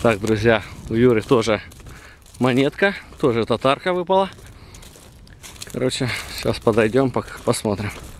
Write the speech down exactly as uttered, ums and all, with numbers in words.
Так, друзья, у Юры тоже монетка, тоже татарка выпала. Короче, сейчас подойдем, посмотрим.